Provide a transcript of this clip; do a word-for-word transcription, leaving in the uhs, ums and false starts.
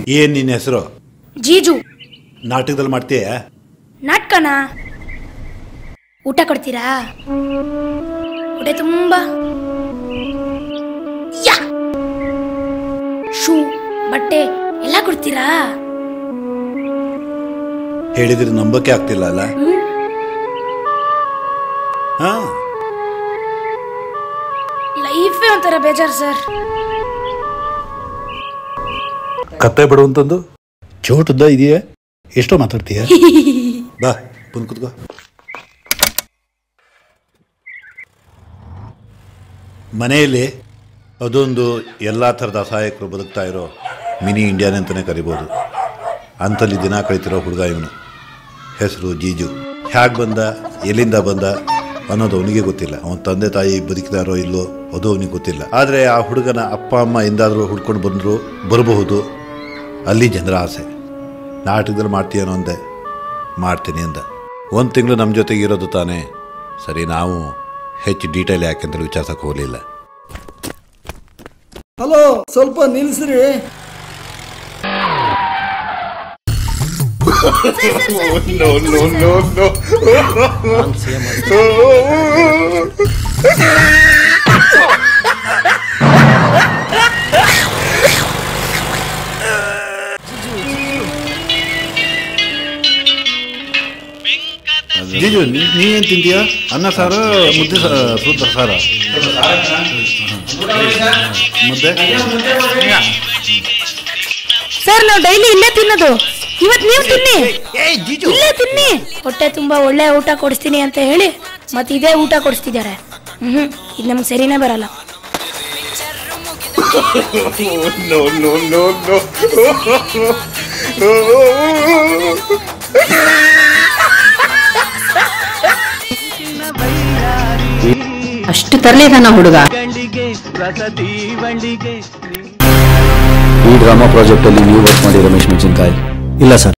ಏನ್ ನಿನ್ನ ಹೆಸರು? ಜೀಜು. ನಾಟಕದಲ್ಲಿ ಮಾಡ್ತೀಯ? ನಾಟಕನ ಊಟ ಕೊಡ್ತೀರಾ? ಹೊಟ್ಟೆ ತುಂಬಾ ಶೂ ಬಟ್ಟೆ ಎಲ್ಲ ಕೊಡ್ತೀರಾ? ಹೇಳಿದ್ರೆ ನಂಬಕ್ಕೆ ಆಗ್ತಿಲ್ಲ ಅಲ್ಲ? ಹಾ, ಲೈಫೇ ಒಂಥರ ಬೇಜಾರು ಸರ್. ಕತ್ತೆ ಬಿಡುವಂತಂದು ಚೋಟದ ಇದೆಯಾ? ಎಷ್ಟೋ ಮಾತಾಡ್ತೀಯ? ಬಾ ಬಂದು ಕೂತ್ಕೋ. ಮನೆಯಲ್ಲಿ ಅದೊಂದು ಎಲ್ಲ ಥರದ ಅಸಹಾಯಕರು ಬದುಕ್ತಾ ಇರೋ ಮಿನಿ ಇಂಡಿಯಾನೆ ಅಂತಲೇ ಕರಿಬೋದು. ಅಂಥಲ್ಲಿ ದಿನ ಕಳಿತಿರೋ ಹುಡುಗ ಇವನು. ಹೆಸರು ಜೀಜು. ಹೇಗೆ ಬಂದ, ಎಲ್ಲಿಂದ ಬಂದ ಅನ್ನೋದು ಅವನಿಗೆ ಗೊತ್ತಿಲ್ಲ. ಅವನ ತಂದೆ ತಾಯಿ ಬದುಕಿದಾರೋ ಇಲ್ಲೋ ಅದು ಅವನಿಗೆ ಗೊತ್ತಿಲ್ಲ. ಆದರೆ ಆ ಹುಡುಗನ ಅಪ್ಪ ಅಮ್ಮ ಎಂದಾದರೂ ಹುಡ್ಕೊಂಡು ಬಂದರು ಬರಬಹುದು. ಅಲ್ಲಿ ಜನರ ಆಸೆ. ನಾಟಕದಲ್ಲಿ ಮಾಡ್ತೀಯನೋ ಅಂದೆ. ಮಾಡ್ತೀನಿ ಅಂದ. ಒಂದು ತಿಂಗಳು ನಮ್ಮ ಜೊತೆಗೆ ಇರೋದು ತಾನೇ. ಸರಿ, ನಾವು ಹೆಚ್ಚು ಡೀಟೇಲ್ ಯಾಕೆಂದ್ರೆ ವಿಚಾರಿಸಕ್ಕೆ ಹೋಗಲಿಲ್ಲ. ಹಲೋ, ಸ್ವಲ್ಪ ನಿಲ್ಲಿಸ್ರಿ. ಜೀಜು, ನೀವೇನು ತಿಂತೀಯಾ? ಅನ್ನ ಸಾರು, ಮುದ್ದೆ ಸೂತ್ರ ಸಾರ, ಮುದ್ದೆ. ಸರ್, ನಾವು ಡೈಲಿ ಇಲ್ಲೇ ತಿನ್ನೋದು. ಇವತ್ತು ನೀವು ತಿನ್ನಿ, ಇಲ್ಲೇ ತಿನ್ನಿ. ಹೊಟ್ಟೆ ತುಂಬಾ ಒಳ್ಳೆ ಊಟ ಕೊಡಿಸ್ತೀನಿ ಅಂತ ಹೇಳಿ ಮತ್ತೆ ಇದೇ ಊಟ ಕೊಡಿಸ್ತಿದ್ದಾರೆ. ಹ್ಮ್ ಇದು ನಮ್ಗೆ ಸರಿನೇ ಬರಲ್ಲ. ಅಷ್ಟು ತರಲೇದಾನ ಹುಡುಗ. ಈ ಡ್ರಾಮಾ ಪ್ರಾಜೆಕ್ಟ್ ಅಲ್ಲಿ ನೀವು ವರ್ಕ್ ಮಾಡಿ ರಮೇಶ್ ಮೆಣಸಿನಕಾಯಿ? ಇಲ್ಲ ಸರ್.